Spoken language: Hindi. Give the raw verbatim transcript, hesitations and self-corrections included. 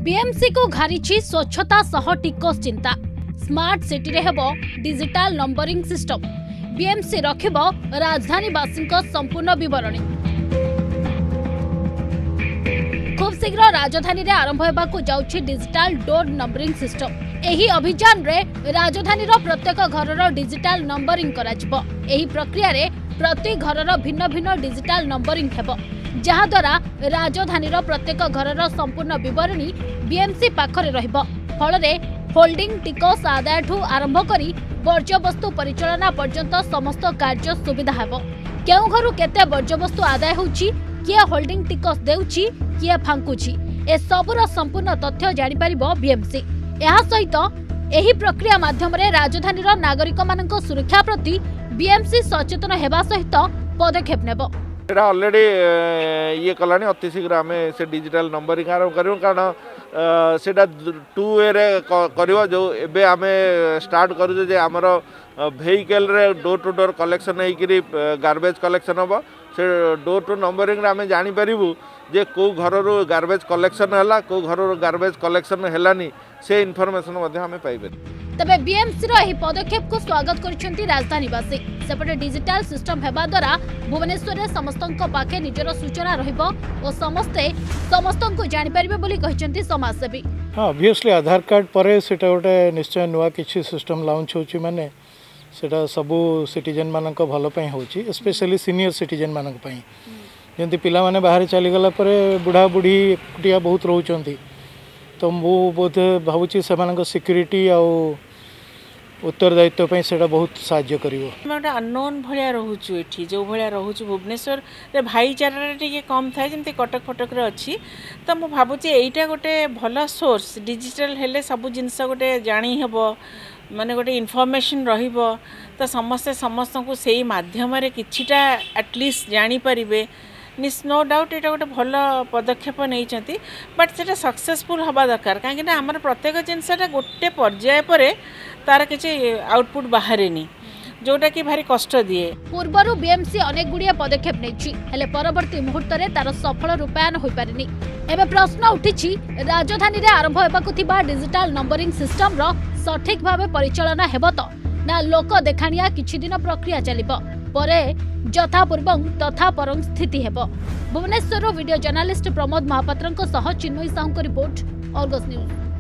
बीएमसी को घारिछि स्वच्छता सह टिकस चिंता। स्मार्ट सिटी रे हेबो डिजिटल नंबरिंग सिस्टम। बीएमसी रखिबो राजधानीवासी संपूर्ण विवरणी। खूब शीघ्र राजधानी रे आरंभ हेबाकु जाउछि डिजिटल डोर नंबरिंग सिस्टम। एही अभियान रे राजधानी रो प्रत्येक घरर डिजिटल नंबरिंग कराजिबो। एही प्रक्रिया रे प्रति घरर भिन्न भिन्न डिजिटल नंबरिंग हेबो, जहा द्वारा राजधानी रो प्रत्येक घरर संपूर्ण विवरणी बीएमसी पाखरे रहिबो। फल रे होल्डिंग टिकस आदाय ठू आरंभ करी वर्ज्यवस्तु परिचालना पर्यंत समस्त कार्य सुविधा हेबो। केउ घरु केते वर्ज्यवस्तु आदाय होउची, किए होल्डिंग टिकस देउची, किए फांकुची, ए सबुर संपूर्ण तथ्य जानि परिबो बीएमसी। एहा सहित एही प्रक्रिया माध्यम रे राजधानी रो नागरिक मानक सुरक्षा प्रति बीएमसी सचेतन हेबा सहित पदक्षेप नेबो। एटा ऑलरेडी ये कलानी अति शीघ्र आम से डिजिटल नंबरिंग आरंभ करूँ, कारण सेटा टू वे रे करिवो। जो एबे आमे स्टार्ट करू जे हमर वेहिकल रे डोर टू डोर कलेक्शन होइकरी गार्बेज कलेक्शन होबो। से डोर टू नंबरिंग रे आमे जानि परिबु जे को घर रो गार्बेज कलेक्शन हला, को घर रो गार्बेज कलेक्शन हेलानी, से इन्फॉर्मेशन मध्ये आमे पाइबे। तबे बीएमसी रो एही पदक्षेप को स्वागत करिसेंती राजधानीवासी। सेपटे डिजिटल सिस्टम हेबा द्वारा भुवनेश्वर रे समस्तंक पाखे निजर सूचना रहिबो ओ समस्ते समस्तंक जानि परिबे बोली कहिसेंती समाजसेवी। हां, ऑब्वियसली आधार कार्ड परे सेटा गोटे निश्चय नुवा किछि सिस्टम लॉन्च होछि, माने सेटा सबु सिटीजन मानक भलो पई होछि, स्पेशली सीनियर सिटीजन मानक पई। जेंति पिला माने बाहर चली गला परे बुढ़ा बुढ़ी कुटिया बहुत रहउचंती, तो मु बोध भावुची सेमानक सिक्योरिटी आ उत्तरदायित्व पे सेटा बहुत साहाय्य करिवो। गोटे अननोन भलिया रहूचु एठी, जो भलिया रहूचु भुवनेश्वर रे भाईचारा टिके कम थाए जेमति कटक फटक रे अछि। तो मु भाबुची एइटा गोटे भलो सोर्स डिजिटल हेले सब जिंस गोटे जानि हेबो, माने गोटे इन्फॉर्मेशन रहिबो, तो समस्त समस्त को सेही माध्यम रे किछिटा एटलिस्ट जानि परिबे। निस नो डाउट एटा गोटे भल पदक्षेप नहीं, बट से सक्सेसफुल हवा दरकार, कहीं आमर प्रत्येक जिनसा गोटे पर्याय पर तार किसी आउटपुट बाहर जोटा कि भारी कष्ट दिए। पूर्वर बीएमसी अनेक गुड़िया पदक्षेप नहीं, परवर्ती मुहूर्त में तार सफल रूपायन हो पारिनी। एबे प्रश्न उठी राजधानी रे आरंभ हेबाकु थिबा डिजिटल नंबरिंग सिस्टम रो सठिक भावे परिचालना हेबो तो ना लोक देखाणिया किछि दिन प्रक्रिया चलिबो, परे जथा पूर्वं तथा परं स्थिति हेबो। भुवनेश्वर वीडियो जर्नलिस्ट प्रमोद महापात्रंको सह चिन्मयी साहू को रिपोर्ट, अर्गस न्यूज।